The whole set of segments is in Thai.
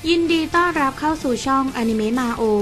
ยินดีต้อนรับเข้าสู่ช่องอนิเมะมาโอ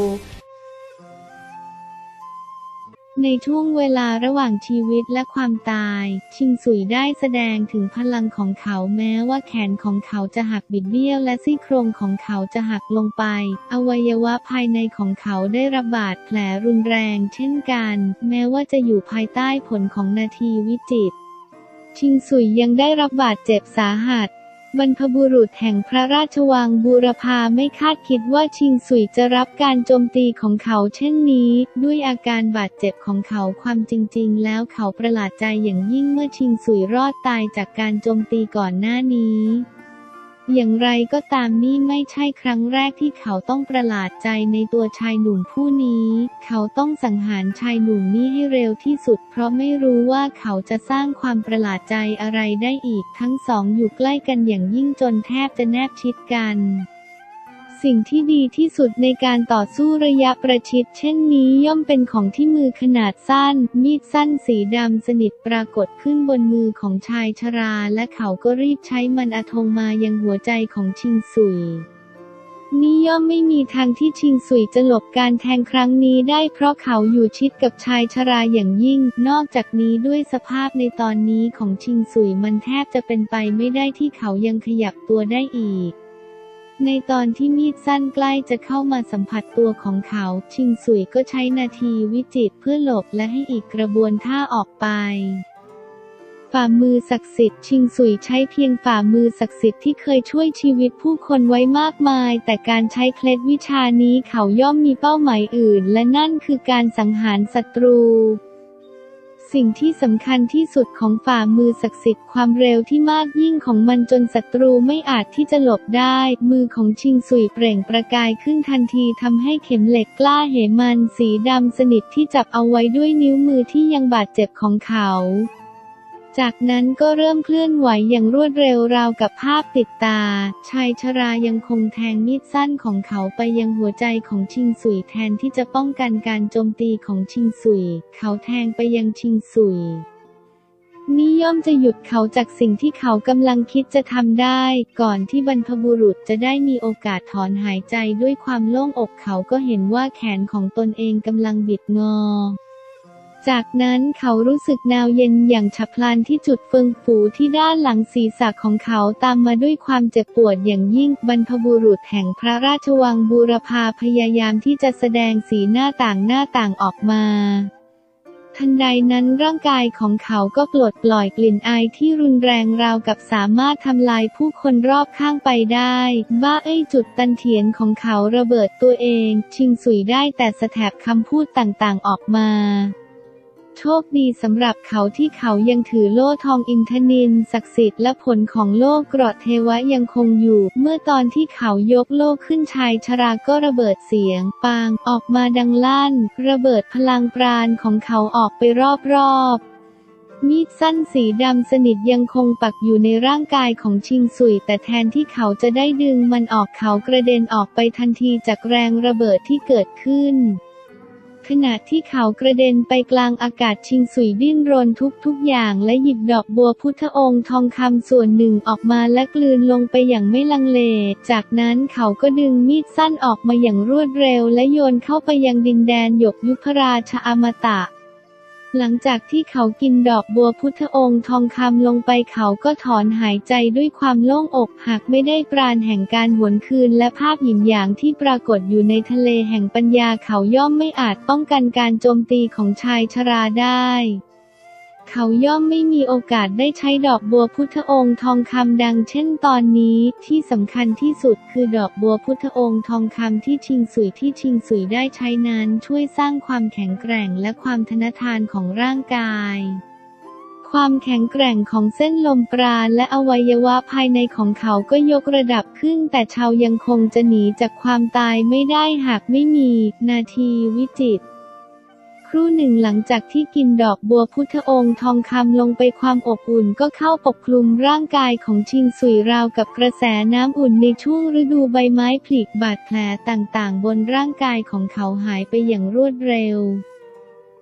ในช่วงเวลาระหว่างชีวิตและความตายชิงซุยได้แสดงถึงพลังของเขาแม้ว่าแขนของเขาจะหักบิดเบี้ยวและซี่โครงของเขาจะหักลงไปอวัยวะภายในของเขาได้รับบาดแผลรุนแรงเช่นกันแม้ว่าจะอยู่ภายใต้ผลของนาทีวิจิตรชิงซุยยังได้รับบาดเจ็บสาหัสบรรพบุรุษแห่งพระราชวังบูรพาไม่คาดคิดว่าชิงซุยจะรับการโจมตีของเขาเช่นนี้ด้วยอาการบาดเจ็บของเขาความจริงๆแล้วเขาประหลาดใจอย่างยิ่งเมื่อชิงซุยรอดตายจากการโจมตีก่อนหน้านี้อย่างไรก็ตามนี่ไม่ใช่ครั้งแรกที่เขาต้องประหลาดใจในตัวชายหนุ่มผู้นี้เขาต้องสังหารชายหนุ่มนี้ให้เร็วที่สุดเพราะไม่รู้ว่าเขาจะสร้างความประหลาดใจอะไรได้อีกทั้งสองอยู่ใกล้กันอย่างยิ่งจนแทบจะแนบชิดกันสิ่งที่ดีที่สุดในการต่อสู้ระยะประชิดเช่นนี้ย่อมเป็นของที่มือขนาดสั้นมีดสั้นสีดำสนิทปรากฏขึ้นบนมือของชายชราและเขาก็รีบใช้มันอาธงมายังหัวใจของชิงซุยนี่ย่อมไม่มีทางที่ชิงซุยจะหลบการแทงครั้งนี้ได้เพราะเขาอยู่ชิดกับชายชราอย่างยิ่งนอกจากนี้ด้วยสภาพในตอนนี้ของชิงซุยมันแทบจะเป็นไปไม่ได้ที่เขายังขยับตัวได้อีกในตอนที่มีดสั้นใกล้จะเข้ามาสัมผัสตัวของเขาชิงซุยก็ใช้นาทีวิจิตรเพื่อหลบและให้อีกกระบวนท่าออกไปฝ่ามือศักดิ์สิทธิ์ชิงซุยใช้เพียงฝ่ามือศักดิ์สิทธิ์ที่เคยช่วยชีวิตผู้คนไว้มากมายแต่การใช้เคล็ดวิชานี้เขาย่อมมีเป้าหมายอื่นและนั่นคือการสังหารศัตรูสิ่งที่สำคัญที่สุดของฝ่ามือศักดิ์สิทธิ์ความเร็วที่มากยิ่งของมันจนศัตรูไม่อาจที่จะหลบได้มือของชิงซุยเปล่งประกายขึ้นทันทีทำให้เข็มเหล็กกล้าเหมันสีดำสนิทที่จับเอาไว้ด้วยนิ้วมือที่ยังบาดเจ็บของเขาจากนั้นก็เริ่มเคลื่อนไหวอย่างรวดเร็วราวกับภาพติดตาชายชรายังคงแทงมีดสั้นของเขาไปยังหัวใจของชิงซุยแทนที่จะป้องกันการโจมตีของชิงซุยเขาแทงไปยังชิงซุยนี่ย่อมจะหยุดเขาจากสิ่งที่เขากำลังคิดจะทำได้ก่อนที่บรรพบุรุษจะได้มีโอกาสถอนหายใจด้วยความโล่งอกเขาก็เห็นว่าแขนของตนเองกำลังบิดงอจากนั้นเขารู้สึกหนาวเย็นอย่างฉับพลันที่จุดเฟืองฝูที่ด้านหลังศีรษะของเขาตามมาด้วยความเจ็บปวดอย่างยิ่งบรรพบุรุษแห่งพระราชวังบูรพาพยายามที่จะแสดงสีหน้าต่างออกมาทันใดนั้นร่างกายของเขาก็ปลดปล่อยกลิ่นอายที่รุนแรงราวกับสามารถทำลายผู้คนรอบข้างไปได้บ้าจุดตันเถียนของเขาระเบิดตัวเองชิงซุยได้แต่สแถบคำพูดต่างๆออกมาโชคดีสำหรับเขาที่เขายังถือโล่ทองอินทนิลศักดิ์สิทธิ์และผลของโล่เกราะเทวะยังคงอยู่เมื่อตอนที่เขายกโล่ขึ้นชายชราก็ระเบิดเสียงปางออกมาดังลั่นระเบิดพลังปราณของเขาออกไปรอบๆมีดสั้นสีดำสนิทยังคงปักอยู่ในร่างกายของชิงซุยแต่แทนที่เขาจะได้ดึงมันออกเขากระเด็นออกไปทันทีจากแรงระเบิดที่เกิดขึ้นขณะที่เขากระเด็นไปกลางอากาศชิงซุยดิ้นรนทุกอย่างและหยิบดอกบัวพุทธองค์ทองคำส่วนหนึ่งออกมาและกลืนลงไปอย่างไม่ลังเลจากนั้นเขาก็ดึงมีดสั้นออกมาอย่างรวดเร็วและโยนเข้าไปยังดินแดนหยกยุพราชอมตะหลังจากที่เขากินดอกบัวพุทธองค์ทองคำลงไปเขาก็ถอนหายใจด้วยความโล่งอกหากไม่ได้ปราณแห่งการหวนคืนและภาพหยินหยางที่ปรากฏอยู่ในทะเลแห่งปัญญาเขาย่อมไม่อาจป้องกันการโจมตีของชายชราได้เขาย่อมไม่มีโอกาสได้ใช้ดอกบัวพุทธองค์ทองคำดังเช่นตอนนี้ที่สำคัญที่สุดคือดอกบัวพุทธองค์ทองคำที่ชิงซุยได้ใช้นั้นช่วยสร้างความแข็งแกร่งและความทนทานของร่างกายความแข็งแกร่งของเส้นลมปราณและอวัยวะภายในของเขาก็ยกระดับขึ้นแต่ชาวยังคงจะหนีจากความตายไม่ได้หากไม่มีนาทีวิจิตรครู่หนึ่งหลังจากที่กินดอกบัวพุทธองค์ทองคำลงไปความอบอุ่นก็เข้าปกคลุมร่างกายของชิงซุยราวกับกระแสน้ำอุ่นในช่วงฤดูใบไม้ผลิบาดแผลต่างๆบนร่างกายของเขาหายไปอย่างรวดเร็ว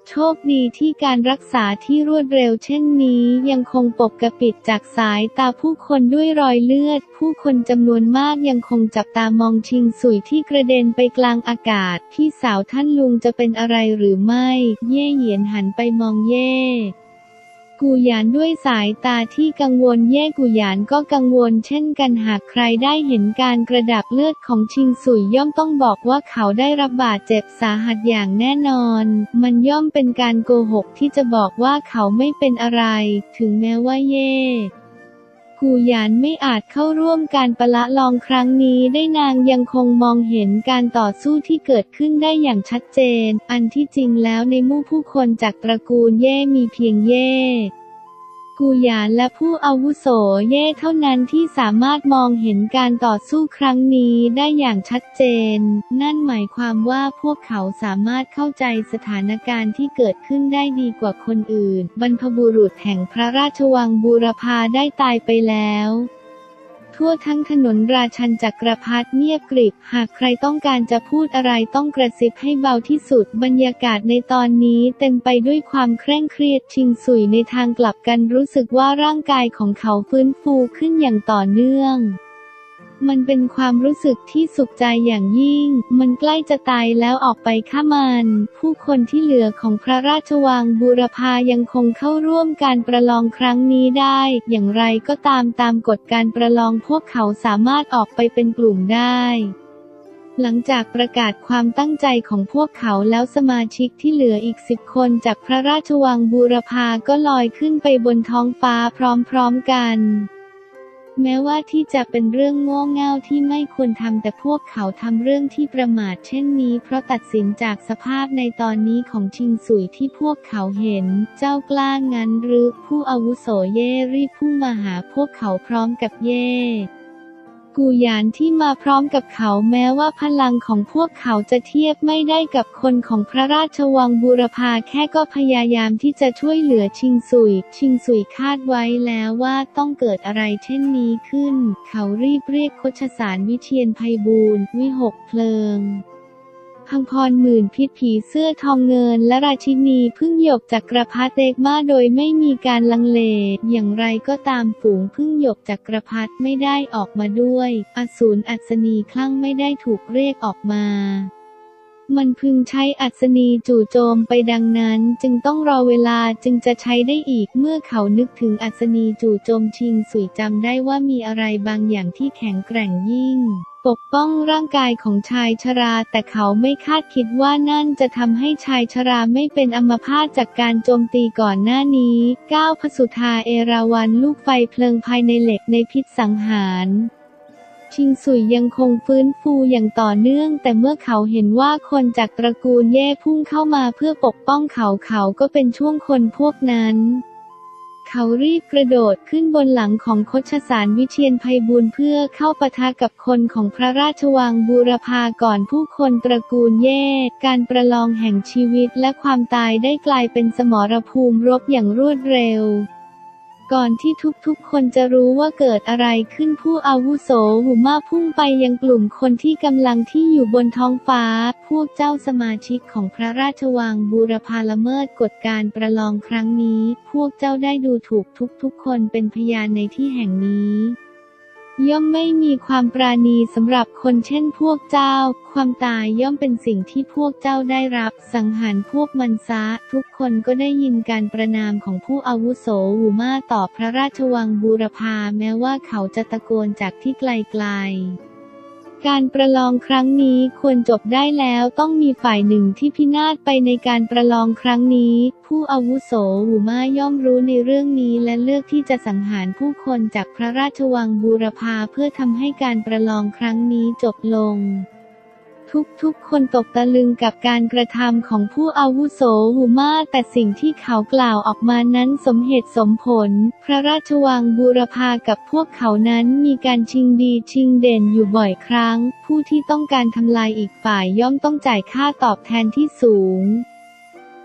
โชคดีที่การรักษาที่รวดเร็วเช่นนี้ยังคงปกปิดจากสายตาผู้คนด้วยรอยเลือดผู้คนจำนวนมากยังคงจับตามองชิงสุยที่กระเด็นไปกลางอากาศพี่สาวท่านลุงจะเป็นอะไรหรือไม่เย่เหยียนหันไปมองเย่กูหยานด้วยสายตาที่กังวลเย่กูหยานก็กังวลเช่นกันหากใครได้เห็นการกระดับเลือดของชิงสุยย่อมต้องบอกว่าเขาได้รับบาดเจ็บสาหัสอย่างแน่นอนมันย่อมเป็นการโกหกที่จะบอกว่าเขาไม่เป็นอะไรถึงแม้ว่าเย่กูหยานไม่อาจเข้าร่วมการประลองครั้งนี้ได้นางยังคงมองเห็นการต่อสู้ที่เกิดขึ้นได้อย่างชัดเจนอันที่จริงแล้วในหมู่ผู้คนจากตระกูลเย่มีเพียงเย่กูหยานและผู้อาวุโสเย่เท่านั้นที่สามารถมองเห็นการต่อสู้ครั้งนี้ได้อย่างชัดเจนนั่นหมายความว่าพวกเขาสามารถเข้าใจสถานการณ์ที่เกิดขึ้นได้ดีกว่าคนอื่นบรรพบุรุษแห่งพระราชวังบูรพาได้ตายไปแล้วทั่วทั้งถนนราชันจักรพรรดิเงียบกริบหากใครต้องการจะพูดอะไรต้องกระซิบให้เบาที่สุดบรรยากาศในตอนนี้เต็มไปด้วยความเคร่งเครียดชิงสุยในทางกลับกันรู้สึกว่าร่างกายของเขาฟื้นฟูขึ้นอย่างต่อเนื่องมันเป็นความรู้สึกที่สุขใจอย่างยิ่งมันใกล้จะตายแล้วออกไปฆ่ามันผู้คนที่เหลือของพระราชวังบูรพายังคงเข้าร่วมการประลองครั้งนี้ได้อย่างไรก็ตามกฎการประลองพวกเขาสามารถออกไปเป็นกลุ่มได้หลังจากประกาศความตั้งใจของพวกเขาแล้วสมาชิกที่เหลืออีก10 คนจากพระราชวังบูรพาก็ลอยขึ้นไปบนท้องฟ้าพร้อมๆกันแม้ว่าที่จะเป็นเรื่องโง่เง่าที่ไม่ควรทำแต่พวกเขาทำเรื่องที่ประมาทเช่นนี้เพราะตัดสินจากสภาพในตอนนี้ของชิงสุยที่พวกเขาเห็นเจ้ากล้างั้นหรือผู้อาวุโสเย่รีบพุ่งมาหาพวกเขาพร้อมกับเย่กูหยานที่มาพร้อมกับเขาแม้ว่าพลังของพวกเขาจะเทียบไม่ได้กับคนของพระราชวังบูรพาแค่ก็พยายามที่จะช่วยเหลือชิงสุยคาดไว้แล้วว่าต้องเกิดอะไรเช่นนี้ขึ้นเขารีบเรียกโคชสารวิเชียรไพบูลย์วิหกเพลิงพังพรหมื่นพิษผีเสื้อทองเงินและราชินีพึ่งหยกจักรพรรดิเอกมาโดยไม่มีการลังเลอย่างไรก็ตามฝูงพึ่งหยกจักรพรรดิไม่ได้ออกมาด้วยอสูรอัศนีคลั่งไม่ได้ถูกเรียกออกมามันพึงใช้อัศนีจู่โจมไปดังนั้นจึงต้องรอเวลาจึงจะใช้ได้อีกเมื่อเขานึกถึงอัศนีจู่โจมชิงสุยจำได้ว่ามีอะไรบางอย่างที่แข็งแกร่งยิ่งปกป้องร่างกายของชายชราแต่เขาไม่คาดคิดว่านั่นจะทำให้ชายชราไม่เป็นอัมพาตจากการโจมตีก่อนหน้านี้ก้าวพสุธาเอราวัณลูกไฟเพลิงภายในเหล็กในพิษสังหารชิงสุยยังคงฟื้นฟูอย่างต่อเนื่องแต่เมื่อเขาเห็นว่าคนจากตระกูลเย่พุ่งเข้ามาเพื่อปกป้องเขาก็เป็นช่วงคนพวกนั้นเขารีบกระโดดขึ้นบนหลังของโคชสารวิเชียรไพบูลย์เพื่อเข้าปะทะกับคนของพระราชวังบูรพาก่อนผู้คนตระกูลเย่การประลองแห่งชีวิตและความตายได้กลายเป็นสมรภูมิรบอย่างรวดเร็วก่อนที่ทุกคนจะรู้ว่าเกิดอะไรขึ้นผู้อาวุโสหูมาพุ่งไปยังกลุ่มคนที่กำลังที่อยู่บนท้องฟ้าพวกเจ้าสมาชิกของพระราชวังบูรพาละเมิดกฎการประลองครั้งนี้พวกเจ้าได้ดูถูกทุกคนเป็นพยานในที่แห่งนี้ย่อมไม่มีความปราณีสำหรับคนเช่นพวกเจ้าความตายย่อมเป็นสิ่งที่พวกเจ้าได้รับสังหารพวกมันซะทุกคนก็ได้ยินการประนามของผู้อาวุโสหูมาต่อพระราชวังบูรพาแม้ว่าเขาจะตะโกนจากที่ไกลๆการประลองครั้งนี้ควรจบได้แล้วต้องมีฝ่ายหนึ่งที่พินาศไปในการประลองครั้งนี้ผู้อาวุโสหูมาย่อมรู้ในเรื่องนี้และเลือกที่จะสังหารผู้คนจากพระราชวังบูรพาเพื่อทำให้การประลองครั้งนี้จบลงทุกคนตกตะลึงกับการกระทำของผู้อาวุโสหูมาแต่สิ่งที่เขากล่าวออกมานั้นสมเหตุสมผลพระราชวังบูรพากับพวกเขานั้นมีการชิงดีชิงเด่นอยู่บ่อยครั้งผู้ที่ต้องการทำลายอีกฝ่ายย่อมต้องจ่ายค่าตอบแทนที่สูง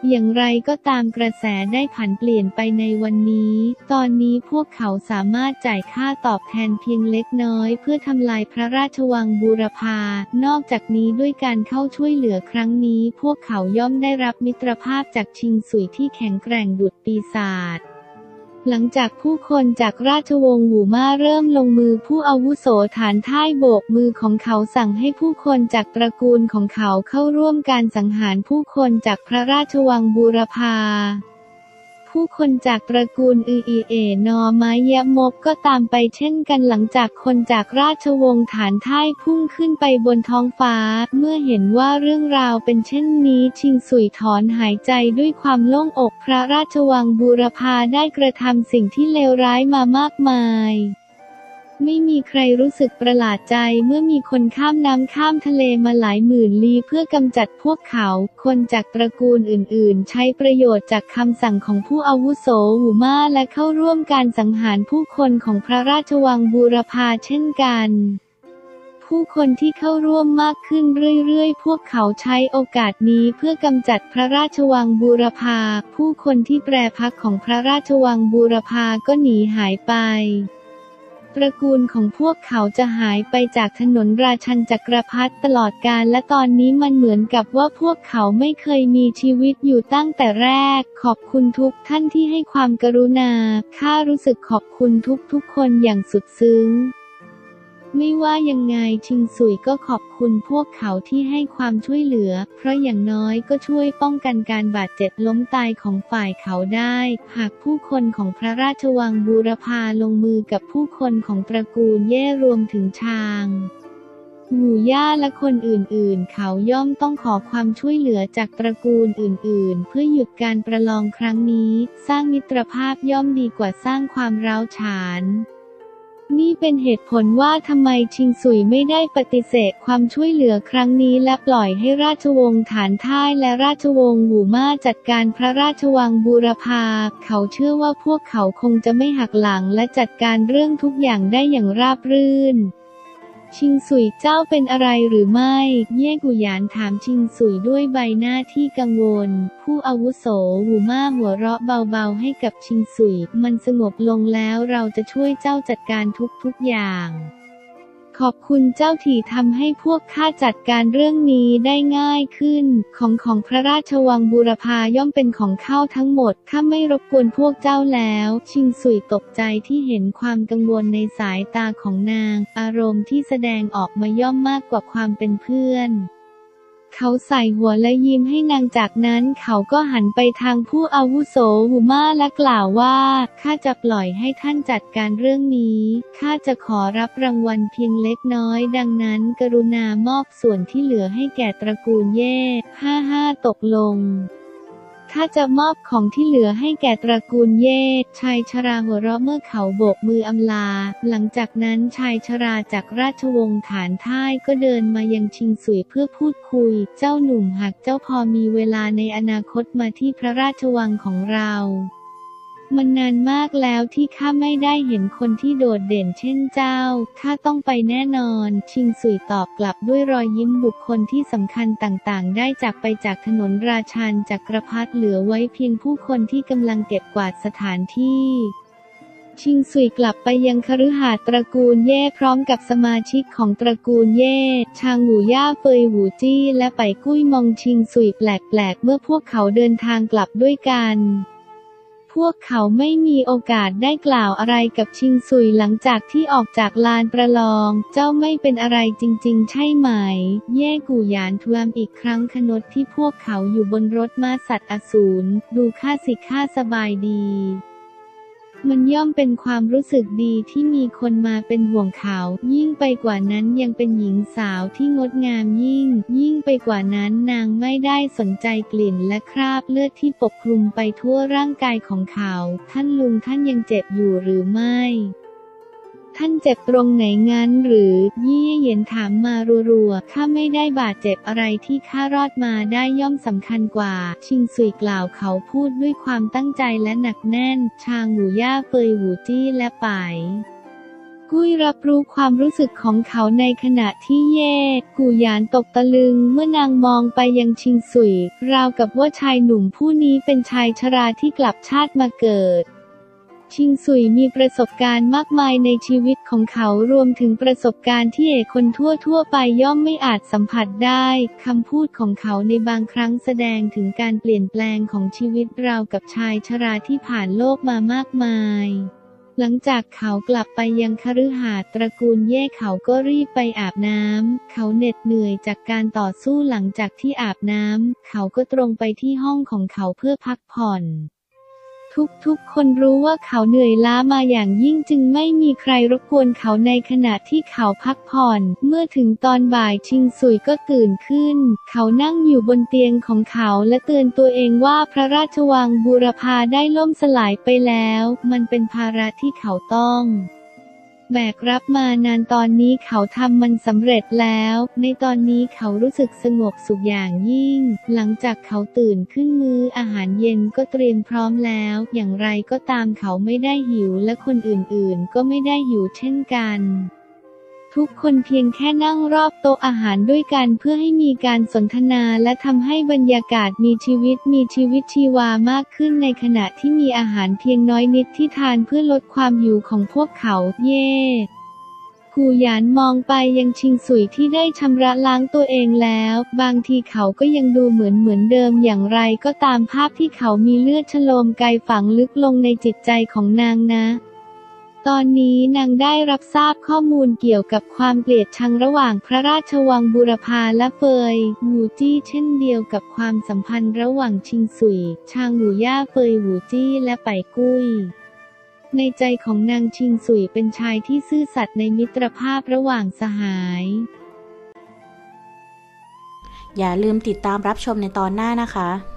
อย่างไรก็ตามกระแสได้ผันเปลี่ยนไปในวันนี้ ตอนนี้พวกเขาสามารถจ่ายค่าตอบแทนเพียงเล็กน้อยเพื่อทำลายพระราชวังบูรพานอกจากนี้ด้วยการเข้าช่วยเหลือครั้งนี้พวกเขาย่อมได้รับมิตรภาพจากชิงสุยที่แข็งแกร่งดุจปีศาจหลังจากผู้คนจากราชวงศ์หูม่าเริ่มลงมือผู้อาวุโสฐานท่ายโบกมือของเขาสั่งให้ผู้คนจากตระกูลของเขาเข้าร่วมการสังหารผู้คนจากพระราชวังบูรพาผู้คนจากตระกูลอีเอนอไม้ยะมบก็ตามไปเช่นกันหลังจากคนจากราชวงศ์ฐานท่ายพุ่งขึ้นไปบนท้องฟ้าเมื่อเห็นว่าเรื่องราวเป็นเช่นนี้ชิงสุยถอนหายใจด้วยความโล่งอกพระราชวังบูรพาได้กระทำสิ่งที่เลวร้ายมามากมายไม่มีใครรู้สึกประหลาดใจเมื่อมีคนข้ามน้ำข้ามทะเลมาหลายหมื่นลี้เพื่อกำจัดพวกเขาคนจากตระกูลอื่นๆใช้ประโยชน์จากคำสั่งของผู้อาวุโสหูม่าและเข้าร่วมการสังหารผู้คนของพระราชวังบูรพาเช่นกันผู้คนที่เข้าร่วมมากขึ้นเรื่อยๆพวกเขาใช้โอกาสนี้เพื่อกำจัดพระราชวังบูรพาผู้คนที่แปรพักของพระราชวังบูรพาก็หนีหายไปตระกูลของพวกเขาจะหายไปจากถนนราชันจักรพรรดิตลอดกาลและตอนนี้มันเหมือนกับว่าพวกเขาไม่เคยมีชีวิตอยู่ตั้งแต่แรกขอบคุณทุกท่านที่ให้ความกรุณาข้ารู้สึกขอบคุณทุกคนอย่างสุดซึ้งไม่ว่ายังไงชิงสุยก็ขอบคุณพวกเขาที่ให้ความช่วยเหลือเพราะอย่างน้อยก็ช่วยป้องกันการบาดเจ็บล้มตายของฝ่ายเขาได้หากผู้คนของพระราชวังบูรพาลงมือกับผู้คนของตระกูลเย่รวมถึงชางหมู่ย่าและคนอื่นๆเขาย่อมต้องขอความช่วยเหลือจากตระกูลอื่นๆเพื่อหยุดการประลองครั้งนี้สร้างมิตรภาพย่อมดีกว่าสร้างความร้าวฉานนี่เป็นเหตุผลว่าทำไมชิงสุยไม่ได้ปฏิเสธความช่วยเหลือครั้งนี้และปล่อยให้ราชวงศ์ฐานท่ายและราชวงศ์หูม่าจัดการพระราชวังบูรพาเขาเชื่อว่าพวกเขาคงจะไม่หักหลังและจัดการเรื่องทุกอย่างได้อย่างราบรื่นชิงสุยเจ้าเป็นอะไรหรือไม่เย่กุหยานถามชิงสุยด้วยใบหน้าที่กังวลผู้อาวุโสหูม่าหัวเราะเบาๆให้กับชิงสุยมันสงบลงแล้วเราจะช่วยเจ้าจัดการทุกอย่างขอบคุณเจ้าที่ทำให้พวกข้าจัดการเรื่องนี้ได้ง่ายขึ้นของพระราชวังบูรพาย่อมเป็นของข้าทั้งหมดข้าไม่รบกวนพวกเจ้าแล้วชิงสุยตกใจที่เห็นความกังวลในสายตาของนางอารมณ์ที่แสดงออกมาย่อมมากกว่าความเป็นเพื่อนเขาใส่หัวและยิ้มให้นางจากนั้นเขาก็หันไปทางผู้อาวุโสหูม่าและกล่าวว่าข้าจะปล่อยให้ท่านจัดการเรื่องนี้ข้าจะขอรับรางวัลเพียงเล็กน้อยดังนั้นกรุณามอบส่วนที่เหลือให้แก่ตระกูลเย่ตกลงข้าจะมอบของที่เหลือให้แก่ตระกูลเย่ชายชราหัวเราะเมื่อเขาโบกมืออำลาหลังจากนั้นชายชราจากราชวงศ์ฐานท่ายก็เดินมายังชิงสุยเพื่อพูดคุยเจ้าหนุ่มหากเจ้าพอมีเวลาในอนาคตมาที่พระราชวังของเรามันนานมากแล้วที่ข้าไม่ได้เห็นคนที่โดดเด่นเช่นเจ้าข้าต้องไปแน่นอนชิงสุยตอบกลับด้วยรอยยิ้มบุคคลที่สำคัญต่างๆได้จากไปจากถนนราชันจักรพรรดิเหลือไว้เพียงผู้คนที่กำลังเก็บกวาดสถานที่ชิงสุยกลับไปยังคฤหาสน์ตระกูลเย่พร้อมกับสมาชิกของตระกูลเย่ชางหูย่าเฟยหูจี้และไปกุ้ยมองชิงสุยแปลกๆเมื่อพวกเขาเดินทางกลับด้วยกันพวกเขาไม่มีโอกาสได้กล่าวอะไรกับชิงซุยหลังจากที่ออกจากลานประลองเจ้าไม่เป็นอะไรจริงๆใช่ไหมเย่กูหยานทวมอีกครั้งขณะที่พวกเขาอยู่บนรถม้าสัตว์อสูรดูข้าสิข้าสบายดีมันย่อมเป็นความรู้สึกดีที่มีคนมาเป็นห่วงเขายิ่งไปกว่านั้นยังเป็นหญิงสาวที่งดงามยิ่งไปกว่านั้นนางไม่ได้สนใจกลิ่นและคราบเลือดที่ปกคลุมไปทั่วร่างกายของเขาท่านลุงท่านยังเจ็บอยู่หรือไม่ท่านเจ็บตรงไหนงั้นหรือยี่เหยียนถามมารัวๆข้าไม่ได้บาดเจ็บอะไรที่ข้ารอดมาได้ย่อมสำคัญกว่าชิงซุยกล่าวเขาพูดด้วยความตั้งใจและหนักแน่นชางหูย่าเฟยหูจี้และไปกุ้ยรับรู้ความรู้สึกของเขาในขณะที่เย่กูหยานตกตะลึงเมื่อนางมองไปยังชิงสุยราวกับว่าชายหนุ่มผู้นี้เป็นชายชราที่กลับชาติมาเกิดชิงสุยมีประสบการณ์มากมายในชีวิตของเขารวมถึงประสบการณ์ที่คนทั่วไปย่อมไม่อาจสัมผัสได้คำพูดของเขาในบางครั้งแสดงถึงการเปลี่ยนแปลงของชีวิตราวกับชายชราที่ผ่านโลกมามากมายหลังจากเขากลับไปยังคฤหาสน์ตระกูลเย่เขาก็รีบไปอาบน้ำเขาเหน็ดเหนื่อยจากการต่อสู้หลังจากที่อาบน้ำเขาก็ตรงไปที่ห้องของเขาเพื่อพักผ่อนทุกคนรู้ว่าเขาเหนื่อยล้ามาอย่างยิ่งจึงไม่มีใครรบกวนเขาในขณะที่เขาพักผ่อนเมื่อถึงตอนบ่ายชิงสุยก็ตื่นขึ้นเขานั่งอยู่บนเตียงของเขาและเตือนตัวเองว่าพระราชวังบูรพาได้ล่มสลายไปแล้วมันเป็นภาระที่เขาต้องแบกรับมานานตอนนี้เขาทำมันสำเร็จแล้วในตอนนี้เขารู้สึกสงบสุขอย่างยิ่งหลังจากเขาตื่นขึ้นมื้ออาหารเย็นก็เตรียมพร้อมแล้วอย่างไรก็ตามเขาไม่ได้หิวและคนอื่นๆก็ไม่ได้หิวเช่นกันทุกคนเพียงแค่นั่งรอบโต๊ะอาหารด้วยกันเพื่อให้มีการสนทนาและทำให้บรรยากาศมีชีวิตชีวามากขึ้นในขณะที่มีอาหารเพียงน้อยนิดที่ทานเพื่อลดความหิวของพวกเขาเย่กูหยานมองไปยังชิงสุยที่ได้ชำระล้างตัวเองแล้วบางทีเขาก็ยังดูเหมือนเดิมอย่างไรก็ตามภาพที่เขามีเลือดชโลมไกฝังลึกลงในจิตใจของนางนะตอนนี้นางได้รับทราบข้อมูลเกี่ยวกับความเกลียดชังระหว่างพระราชวังบูรพาและเฟยหูจี้เช่นเดียวกับความสัมพันธ์ระหว่างชิงสุยชางหูย่าเฟยหูจี้และไปกุ้ยในใจของนางชิงสุยเป็นชายที่ซื่อสัตย์ในมิตรภาพระหว่างสหายอย่าลืมติดตามรับชมในตอนหน้านะคะ